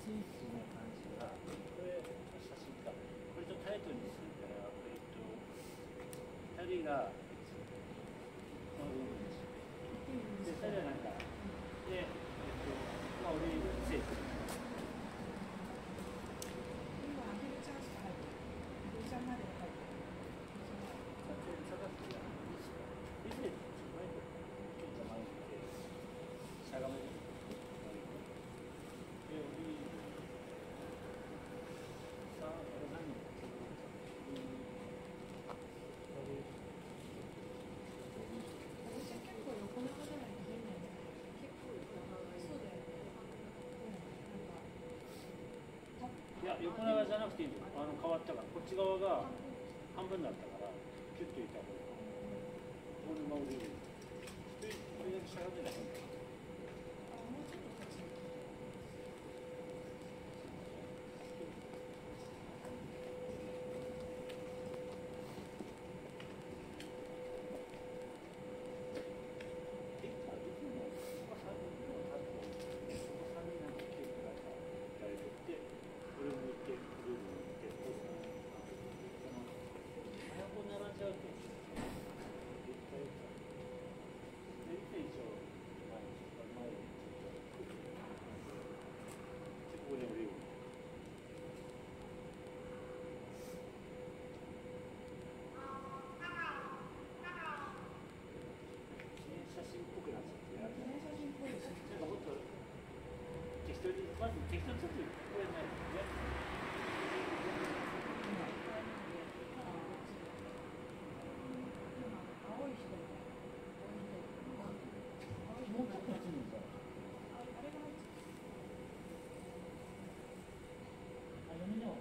真質な感じが、これ写真か、これとタイトルにするから、2人がこの部分ですよね。で、2人はなんか、で、まあ、俺、生徒。 今、アヒルちゃんしか入ってない。アヒルちゃんまで入ってない。 撮影探すじゃん。ビジネスの前と、ちょっと前って、しゃがめる。で、俺、さあ、これ何私は結構横長じゃないと変なんじゃない？結構横長そうだよね。 いや、横長じゃなくていいの。変わったから、こっち側が半分だったから、キュッといった方が。これが折れる。で、これだけしゃがめない。 もうちょっとこっちに。 写真っぽくなっちゃって、 写真っぽいですね。 もっと適当に、まず適当にちょっとこれないですね。 青い人がもっとこっちにさ、 あれが入っちゃう。 読みの。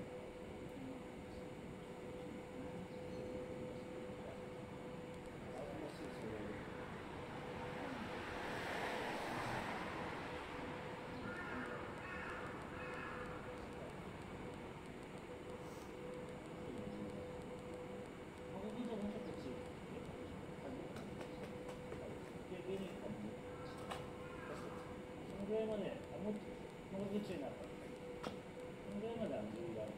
そのぐらいまで、もっと、もう宇宙になった。そのぐらいまで余裕がある。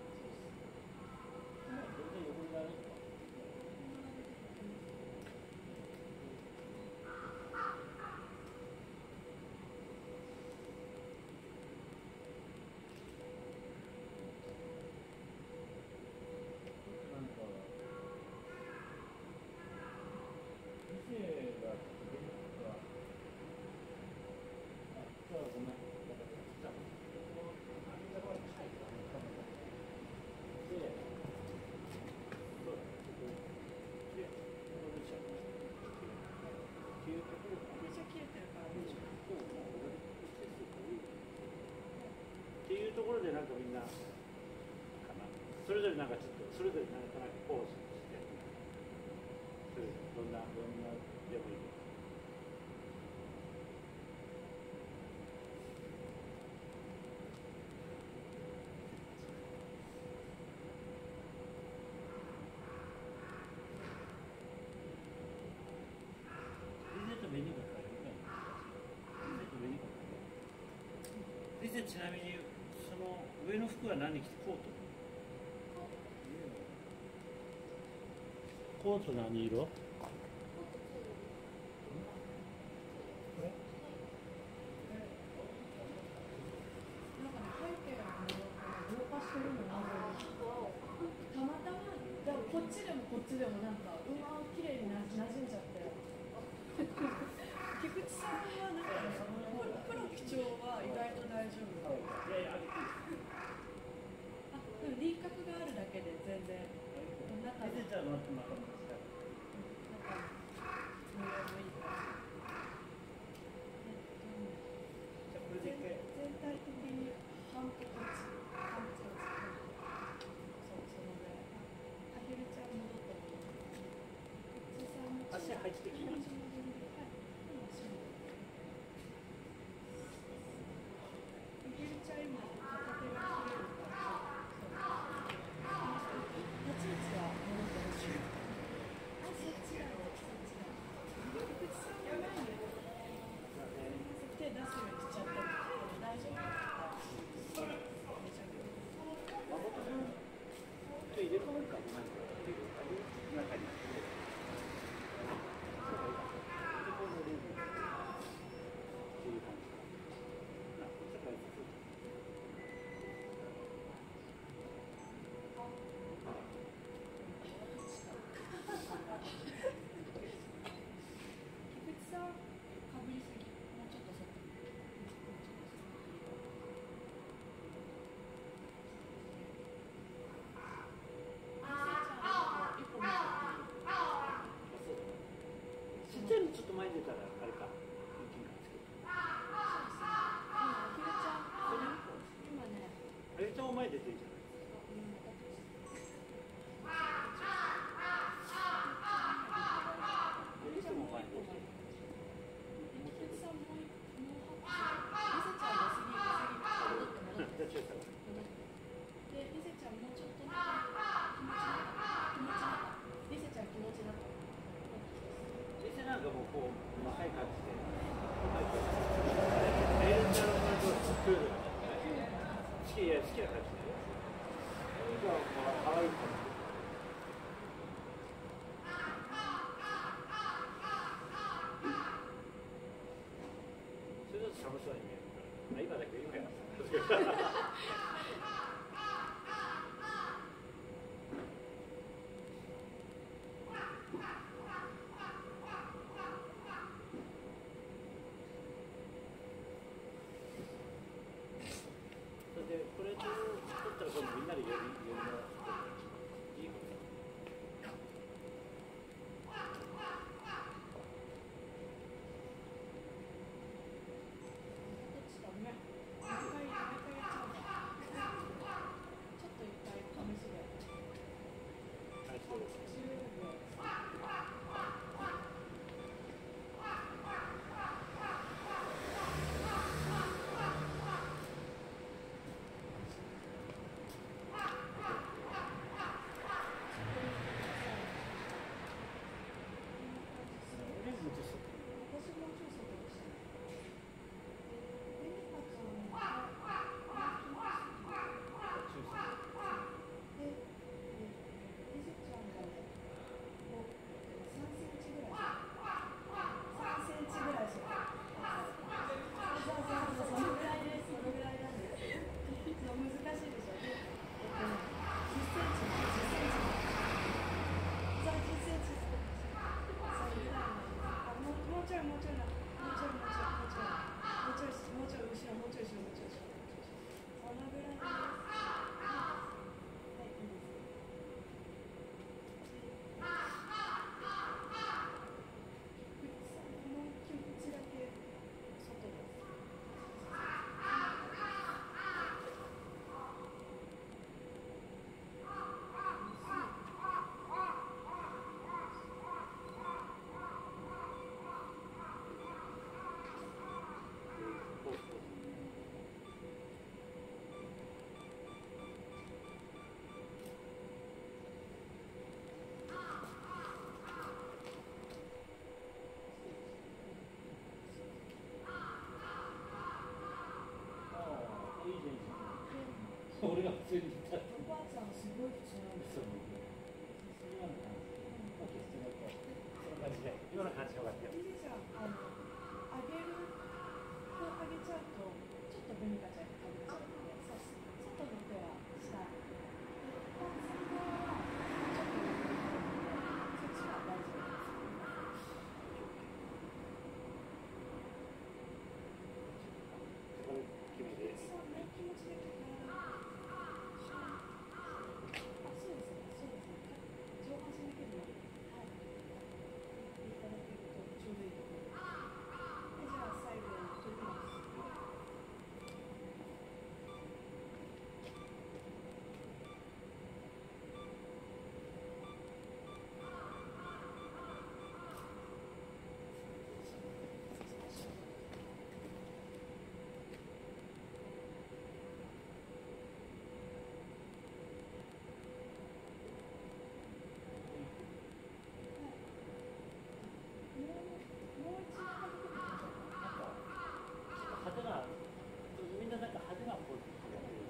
まあ、全然余裕がある。なんか、理性が出るとか、ごめん。 めっちゃ切れてるから大丈っていうところでなんかみんなかなそれぞれなんかちょっとそれぞれなんとなくポーズしてそれぞれどんなでもいい。メニューが書いてリゼちなみにその上の服は何着てコート？コート何色？これ？ なんかね、背景が動かしてるのがたまたまでもこっちでもこっちでもなんかうまく綺麗になじんじゃって菊池さんはなんか黒基調は意外と大丈夫。あ、でも輪郭があるだけで全然中のじゃあまた中の模様もいいから。全体的に半歩こっち、半歩こっち。そうそのぐらい。アヒルちゃん戻ったの。 足入ってきます。 アヒルちゃん今片手が切れるから。立ち位置は戻ってほしい。あ、そっちだ。そっちだ。菊池寒そうに見えるから。今だけ今や。それでこれと取ったら今度みんなで寄りのいいことだ。俺が普通に言ったらおばあちゃんすごい普通なんですよ。 そんな感じで今の感じよかったよ。 いいじゃん。あげるこうあげちゃうとちょっとベニカちゃんにかぶっちゃうので、外の手は下。で、パンツ側はちょっと上になるので、そっちは大丈夫です。 これ決めで。 そうね、気持ち的に。そうですね、そうですね。上半身だけで、はい。いただけるとちょうどいいと思います。で、じゃあ最後に取ります。 派手な、みんななんか派手なポーズやってる。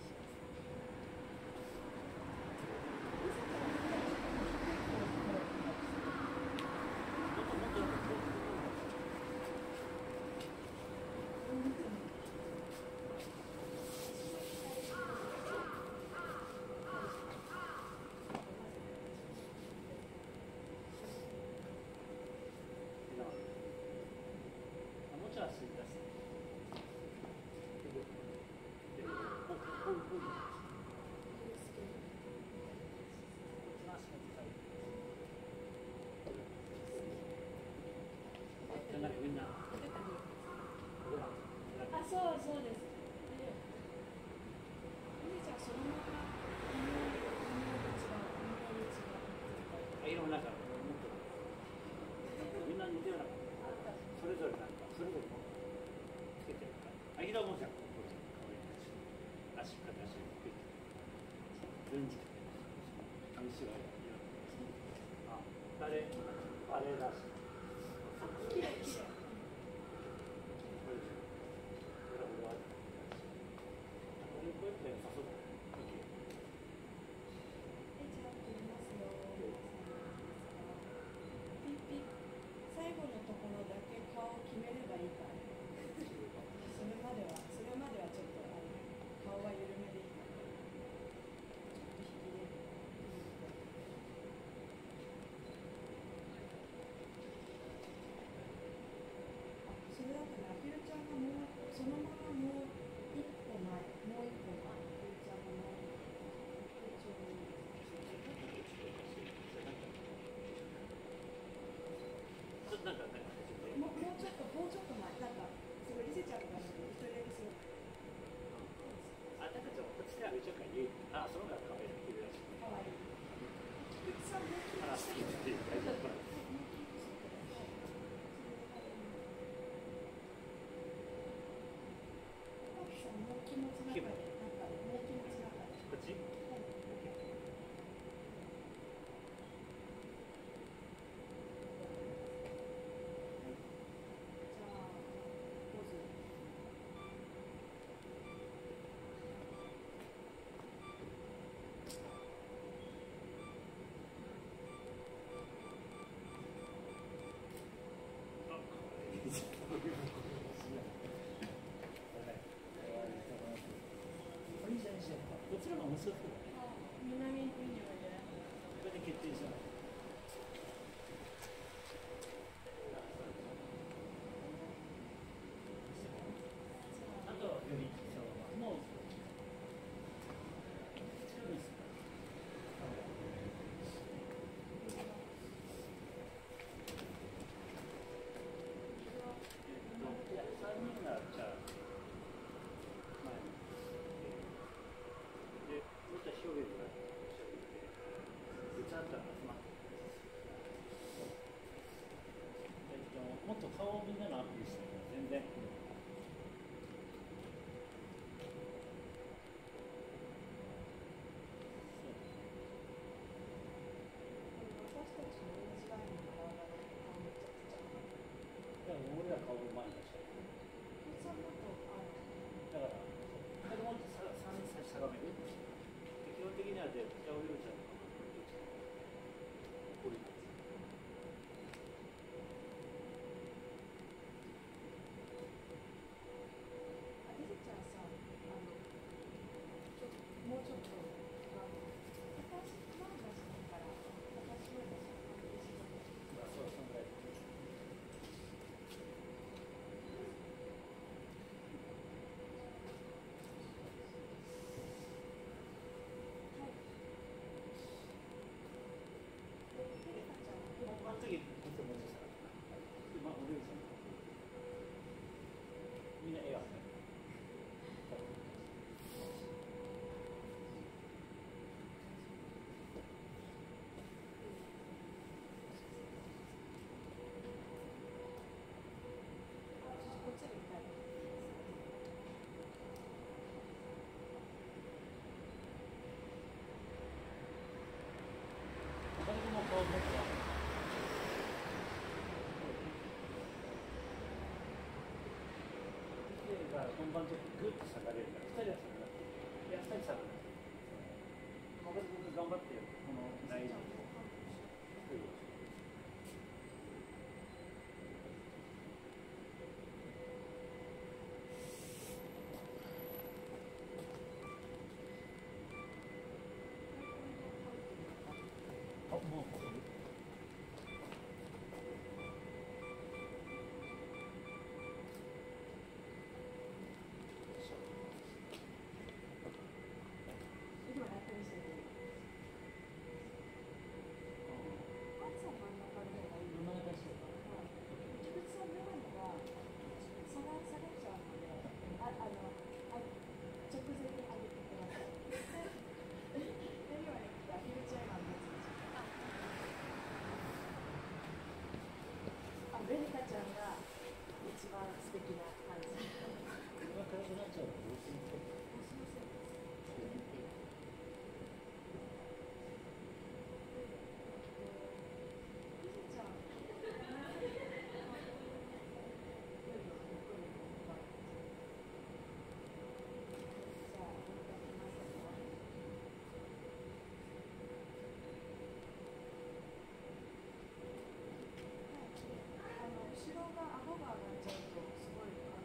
もちろん吸い出す。なんかみんな。 あ、そうです。で、お姉ちゃんそのまま色の中みんな似てるな。それぞれなんかそれぞれつけてるから。あ、色もじゃん。足片足全然。面白い。あ、あれだし。 きれいきれい。最後のところだけ顔を決めればいいから。 ち？こちらも面白そうだね。 南ユニバで。 これで決定したの。あとよりそうもう。3人がじゃあ前にで、もっと表現がぐちゃっと集まってもっと顔をみんなのアップにして全然。俺ら顔を前に出したい。だから、それもっと3歳下がめる。基本的にはで、北尾亮ちゃんとかもこれなんですよ。 もうちょっと私まだ出してから私はそう、そのぐらい。あの時、もちろんさ、今、お料理さんみんな笑顔ね。他にも顔を持ってが本番の時グッと下がれるから2人は下がらなくていや2人下がらなくて岡田君が頑張ってこのラインをあ、もうここにベリカちゃんが一番素敵な感じ。 今からくなっちゃうのどうするの？ 後ろが顎が上がっちゃうとすごい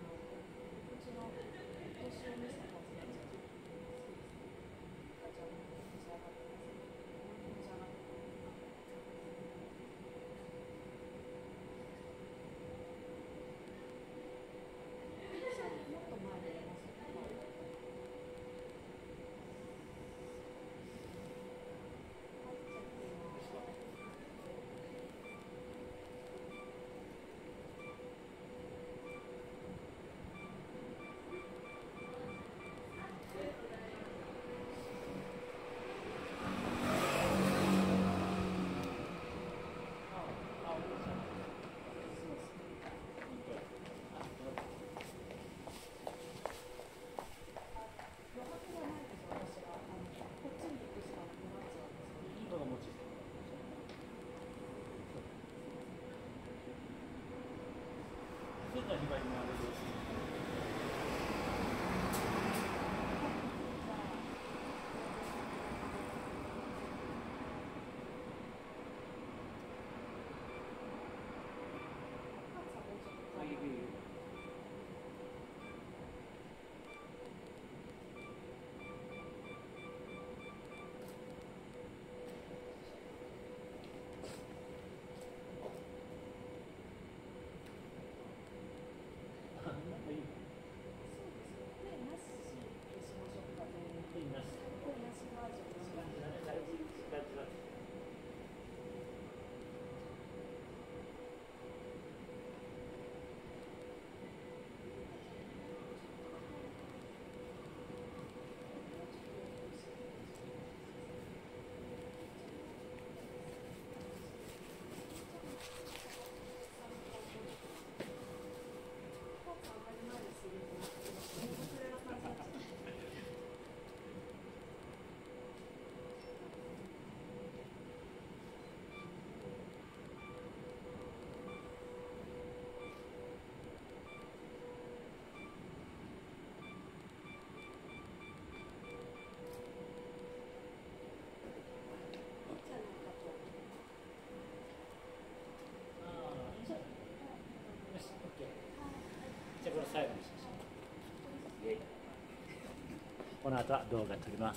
でこの後は動画撮ります。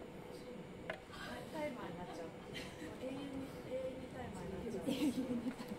タイマーになっちゃう。永遠にタイマーになっちゃう。